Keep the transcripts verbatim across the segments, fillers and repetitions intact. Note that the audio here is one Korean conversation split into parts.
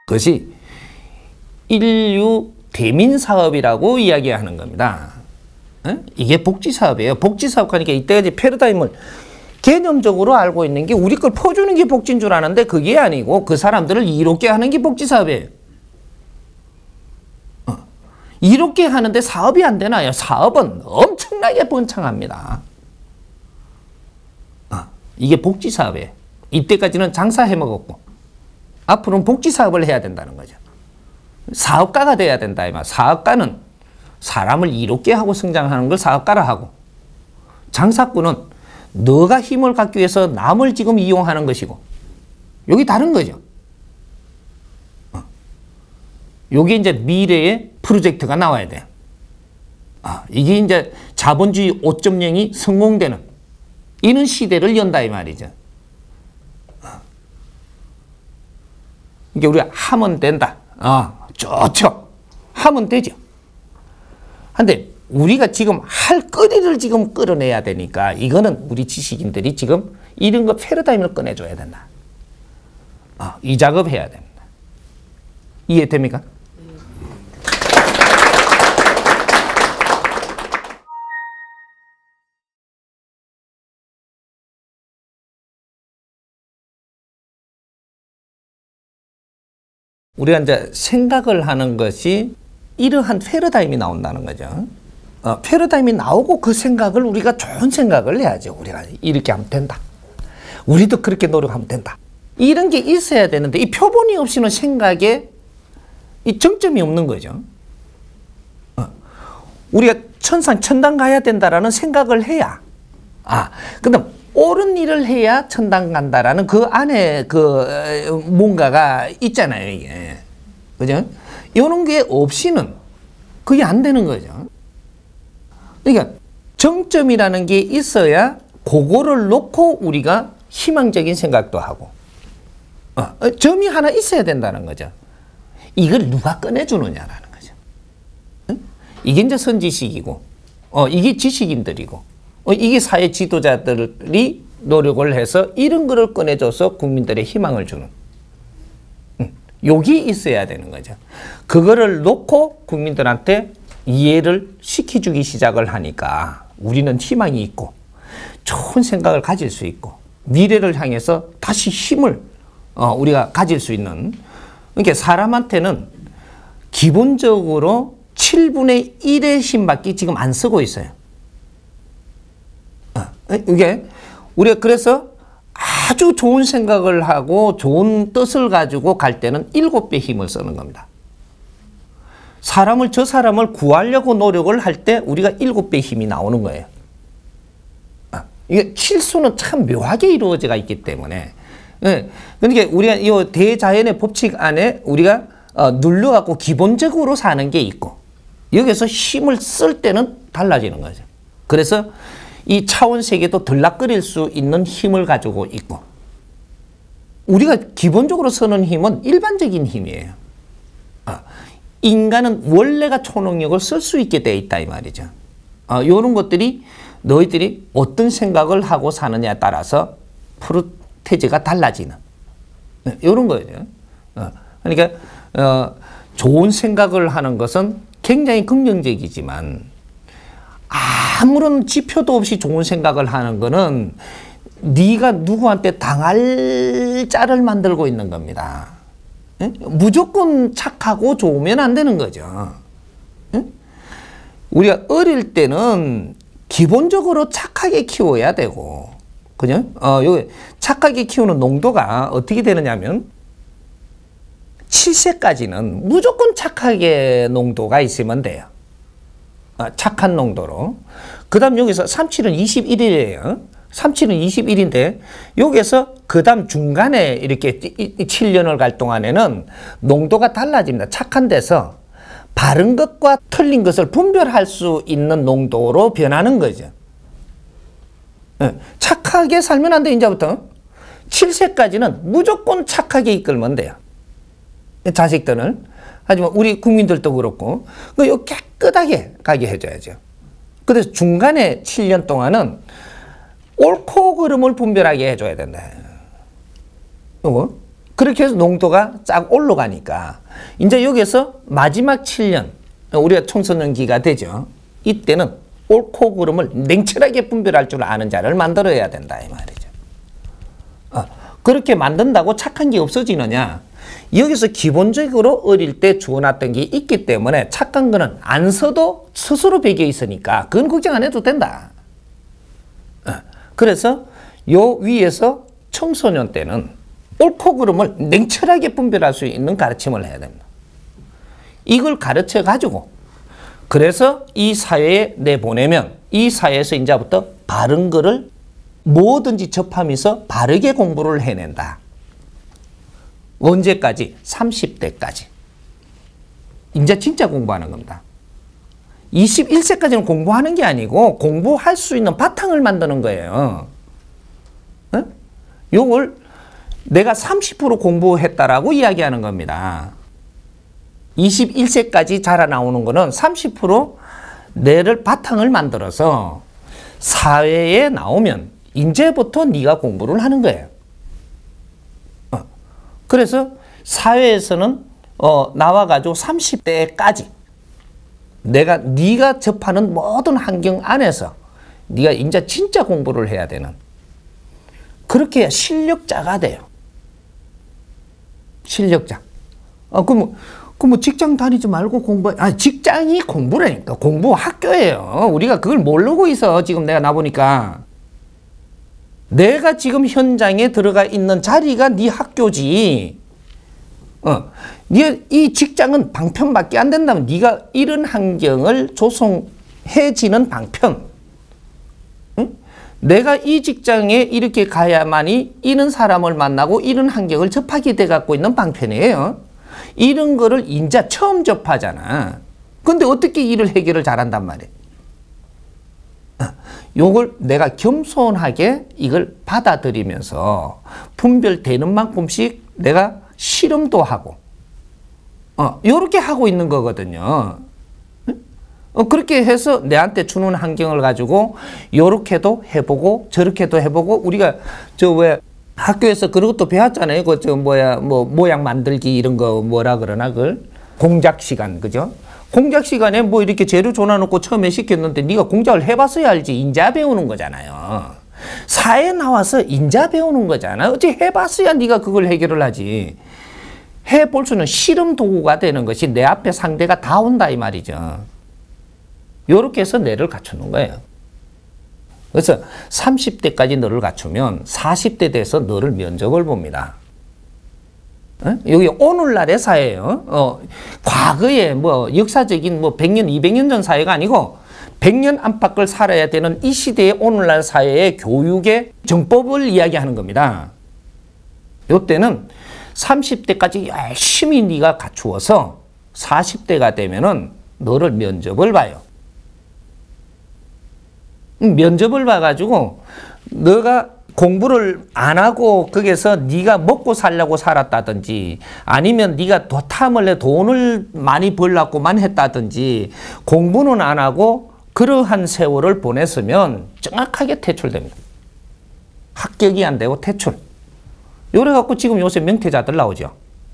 그것이 인류 대민사업이라고 이야기하는 겁니다. 에? 이게 복지사업이에요. 복지사업 하니까 이때까지 패러다임을 개념적으로 알고 있는 게 우리 걸 퍼주는 게 복지인 줄 아는데 그게 아니고 그 사람들을 이롭게 하는 게 복지사업이에요. 어. 이롭게 하는데 사업이 안 되나요? 사업은 엄청나게 번창합니다. 어. 이게 복지사업이에요. 이때까지는 장사해 먹었고 앞으로는 복지사업을 해야 된다는 거죠. 사업가가 돼야 된다. 이 말. 사업가는 사람을 이롭게 하고 성장하는 걸 사업가라 하고 장사꾼은 너가 힘을 갖기 위해서 남을 지금 이용하는 것이고 여기 다른 거죠. 어. 여기 이제 미래의 프로젝트가 나와야 돼요. 아, 이게 이제 자본주의 오 점 영이 성공되는 이런 시대를 연다 이 말이죠. 이게 우리가 하면 된다. 아, 좋죠. 하면 되죠. 근데 우리가 지금 할 거리를 지금 끌어내야 되니까 이거는 우리 지식인들이 지금 이런 거 패러다임을 꺼내줘야 된다. 아, 이 작업 해야 됩니다. 이해됩니까? 우리가 이제 생각을 하는 것이 이러한 패러다임이 나온다는 거죠. 어, 패러다임이 나오고 그 생각을 우리가 좋은 생각을 해야죠. 우리가 이렇게 하면 된다. 우리도 그렇게 노력하면 된다. 이런 게 있어야 되는데 이 표본이 없이는 생각에 이 정점이 없는 거죠. 어, 우리가 천상 천당 가야 된다라는 생각을 해야 아, 근데 옳은 일을 해야 천당 간다라는 그 안에 그 뭔가가 있잖아요, 이게. 그죠? 이런 게 없이는 그게 안 되는 거죠. 그러니까 정점이라는 게 있어야 그거를 놓고 우리가 희망적인 생각도 하고 어, 점이 하나 있어야 된다는 거죠. 이걸 누가 꺼내주느냐라는 거죠. 응? 이게 이제 선지식이고 어, 이게 지식인들이고 어, 이게 사회 지도자들이 노력을 해서 이런 거를 꺼내줘서 국민들의 희망을 주는 응. 욕이 있어야 되는 거죠. 그거를 놓고 국민들한테 이해를 시켜주기 시작을 하니까 우리는 희망이 있고 좋은 생각을 가질 수 있고 미래를 향해서 다시 힘을 어, 우리가 가질 수 있는 그러니까 사람한테는 기본적으로 칠분의 일의 힘밖에 지금 안 쓰고 있어요. 어, 이게 우리가 그래서 아주 좋은 생각을 하고 좋은 뜻을 가지고 갈 때는 일곱 배 힘을 쓰는 겁니다. 사람을 저 사람을 구하려고 노력을 할 때 우리가 일곱 배 힘이 나오는 거예요. 아, 이게 실수는 참 묘하게 이루어져가 있기 때문에 예, 그러니까 우리가 이 대자연의 법칙 안에 우리가 어, 눌러갖고 기본적으로 사는 게 있고 여기서 힘을 쓸 때는 달라지는 거죠. 그래서 이 차원 세계도 들락거릴 수 있는 힘을 가지고 있고 우리가 기본적으로 쓰는 힘은 일반적인 힘이에요. 아, 인간은 원래가 초능력을 쓸 수 있게 돼 있다 이 말이죠. 어, 이런 것들이 너희들이 어떤 생각을 하고 사느냐에 따라서 프로테지가 달라지는 이런 거죠. 어, 그러니까 어, 좋은 생각을 하는 것은 굉장히 긍정적이지만 아무런 지표도 없이 좋은 생각을 하는 거는 네가 누구한테 당할 짤을 만들고 있는 겁니다. 예? 무조건 착하고 좋으면 안 되는 거죠. 예? 우리가 어릴 때는 기본적으로 착하게 키워야 되고, 그죠? 어, 여기 착하게 키우는 농도가 어떻게 되느냐면, 칠 세까지는 무조건 착하게 농도가 있으면 돼요. 어, 착한 농도로. 그 다음 여기서 삼, 칠은 이십일 일이에요. 삼, 칠은 이십일 일인데 여기서 그 다음 중간에 이렇게 칠 년을 갈 동안에는 농도가 달라집니다. 착한 데서 바른 것과 틀린 것을 분별할 수 있는 농도로 변하는 거죠. 착하게 살면 안 돼. 이제부터 칠 세까지는 무조건 착하게 이끌면 돼요. 자식들을. 하지만 우리 국민들도 그렇고 이거 깨끗하게 가게 해줘야죠. 그래서 중간에 칠 년 동안은 옳고 그름을 분별하게 해줘야 된다. 이거 그렇게 해서 농도가 쫙 올라가니까 이제 여기서 마지막 칠 년 우리가 청소년기가 되죠. 이때는 옳고 그름을 냉철하게 분별할 줄 아는 자를 만들어야 된다 이 말이죠. 어, 그렇게 만든다고 착한 게 없어지느냐? 여기서 기본적으로 어릴 때 주워놨던 게 있기 때문에 착한 거는 안 써도 스스로 배겨 있으니까 그건 걱정 안 해도 된다. 어, 그래서 요 위에서 청소년 때는 옳고 그름을 냉철하게 분별할 수 있는 가르침을 해야 됩니다. 이걸 가르쳐 가지고 그래서 이 사회에 내보내면 이 사회에서 이제부터 바른 거를 뭐든지 접하면서 바르게 공부를 해낸다. 언제까지? 삼십 대까지. 이제 진짜 공부하는 겁니다. 이십일 세까지는 공부하는 게 아니고 공부할 수 있는 바탕을 만드는 거예요. 어? 요걸 내가 삼십 퍼센트 공부했다라고 이야기하는 겁니다. 이십일 세까지 자라나오는 거는 삼십 퍼센트 내를 바탕을 만들어서 사회에 나오면 이제부터 네가 공부를 하는 거예요. 어. 그래서 사회에서는 어, 나와가지고 삼십 대까지 내가 네가 접하는 모든 환경 안에서 네가 이제 진짜 공부를 해야 되는 그렇게 해야 실력자가 돼요. 실력자. 어, 그럼, 그럼 뭐 직장 다니지 말고 공부, 아, 직장이 공부라니까. 공부 학교예요. 우리가 그걸 모르고 있어. 지금 내가 나보니까. 내가 지금 현장에 들어가 있는 자리가 네 학교지. 어, 네, 이 직장은 방편밖에 안 된다면 네가 이런 환경을 조성해지는 방편. 응? 내가 이 직장에 이렇게 가야만이 이런 사람을 만나고 이런 환경을 접하게 돼 갖고 있는 방편이에요. 이런 거를 인자 처음 접하잖아. 근데 어떻게 일을 해결을 잘한단 말이에요. 요걸 내가 겸손하게 이걸 받아들이면서 분별되는 만큼씩 내가 실험도 하고 어, 요렇게 하고 있는 거거든요. 어, 그렇게 해서 내한테 주는 환경을 가지고 요렇게도 해보고 저렇게도 해보고 우리가 저 왜 학교에서 그런 것도 배웠잖아요. 그 저 뭐야 뭐 모양 만들기 이런 거 뭐라 그러나 그걸 공작 시간 그죠? 공작 시간에 뭐 이렇게 재료 줘놔놓고 처음에 시켰는데 네가 공작을 해봤어야 알지. 인자 배우는 거잖아요. 사회에 나와서 인자 배우는 거잖아. 어찌 해봤어야 네가 그걸 해결을 하지. 해볼 수는 실험 도구가 되는 것이 내 앞에 상대가 다 온다 이 말이죠. 요렇게 해서 뇌를 갖추는 거예요. 그래서 삼십 대까지 너를 갖추면 사십 대 돼서 너를 면접을 봅니다. 어? 여기 오늘날의 사회예요. 어, 과거에 뭐 역사적인 뭐 백 년, 이백 년 전 사회가 아니고 백 년 안팎을 살아야 되는 이 시대의 오늘날 사회의 교육의 정법을 이야기하는 겁니다. 요때는 삼십 대까지 열심히 네가 갖추어서 사십 대가 되면은 너를 면접을 봐요. 면접을 봐가지고 너가 공부를 안 하고 거기서 네가 먹고 살려고 살았다든지 아니면 네가 도탐을 해 돈을 많이 벌려고만 했다든지 공부는 안 하고 그러한 세월을 보냈으면 정확하게 퇴출됩니다. 합격이 안 되고 퇴출. 요래 갖고 지금 요새 명퇴자들 나오죠.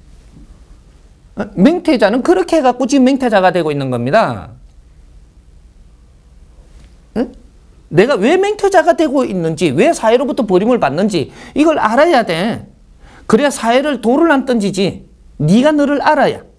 명퇴자는 그렇게 해갖고 지금 명퇴자가 되고 있는 겁니다. 응? 내가 왜 맹퇴자가 되고 있는지, 왜 사회로부터 버림을 받는지 이걸 알아야 돼. 그래야 사회를 돌을 안 던지지. 네가 너를 알아야.